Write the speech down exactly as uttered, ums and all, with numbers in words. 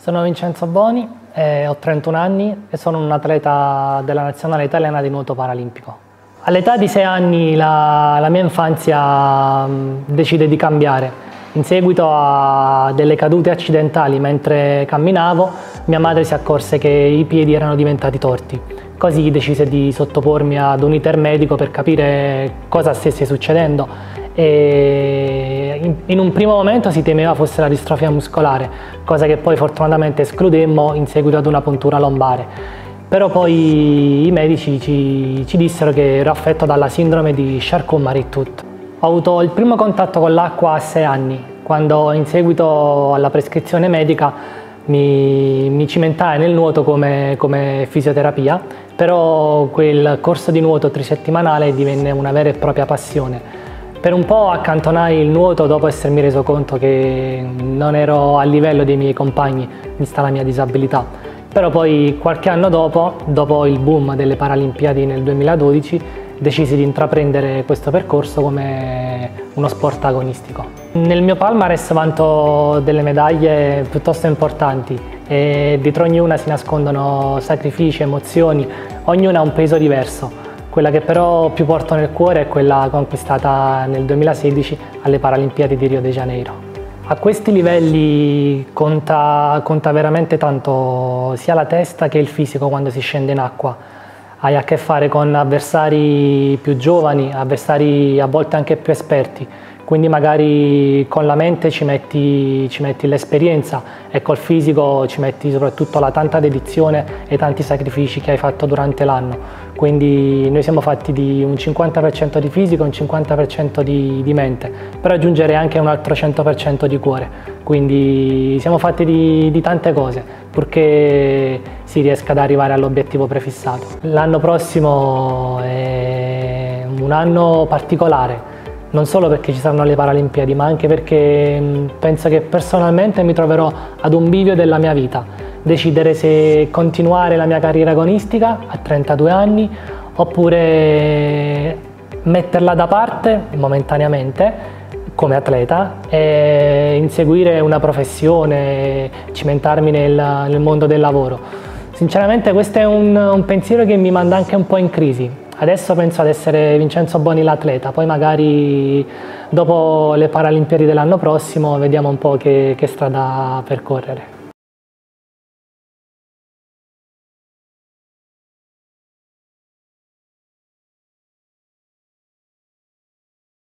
Sono Vincenzo Boni, eh, ho trentuno anni e sono un atleta della nazionale italiana di nuoto paralimpico. All'età di sei anni la, la mia infanzia mh, decide di cambiare. In seguito a delle cadute accidentali mentre camminavo, mia madre si accorse che i piedi erano diventati torti. Così decise di sottopormi ad un iter medico per capire cosa stesse succedendo. E in, in un primo momento si temeva fosse la distrofia muscolare, cosa che poi fortunatamente escludemmo in seguito ad una puntura lombare. Però poi i medici ci, ci dissero che ero affetto dalla sindrome di Charcot-Marie-Tooth. Ho avuto il primo contatto con l'acqua a sei anni, quando in seguito alla prescrizione medica mi, mi cimentai nel nuoto come, come fisioterapia, però quel corso di nuoto trisettimanale divenne una vera e propria passione. Per un po' accantonai il nuoto dopo essermi reso conto che non ero a livello dei miei compagni, vista la mia disabilità. Però poi qualche anno dopo, dopo il boom delle Paralimpiadi nel duemiladodici, decisi di intraprendere questo percorso come uno sport agonistico. Nel mio palmarès vanto delle medaglie piuttosto importanti e dietro ognuna si nascondono sacrifici, emozioni, ognuna ha un peso diverso. Quella che però più porto nel cuore è quella conquistata nel duemilasedici alle Paralimpiadi di Rio de Janeiro. A questi livelli conta, conta veramente tanto sia la testa che il fisico quando si scende in acqua. Hai a che fare con avversari più giovani, avversari a volte anche più esperti, quindi magari con la mente ci metti, ci metti l'esperienza e col fisico ci metti soprattutto la tanta dedizione e tanti sacrifici che hai fatto durante l'anno. Quindi noi siamo fatti di un cinquanta per cento di fisico e un cinquanta per cento di, di mente, per aggiungere anche un altro cento per cento di cuore. Quindi siamo fatti di, di tante cose, purché si riesca ad arrivare all'obiettivo prefissato. L'anno prossimo è un anno particolare, non solo perché ci saranno le Paralimpiadi, ma anche perché penso che personalmente mi troverò ad un bivio della mia vita. Decidere se continuare la mia carriera agonistica a trentadue anni oppure metterla da parte momentaneamente come atleta e inseguire una professione, cimentarmi nel, nel mondo del lavoro. Sinceramente questo è un, un pensiero che mi manda anche un po' in crisi. Adesso penso ad essere Vincenzo Boni l'atleta, poi magari dopo le Paralimpiadi dell'anno prossimo vediamo un po' che, che strada percorrere.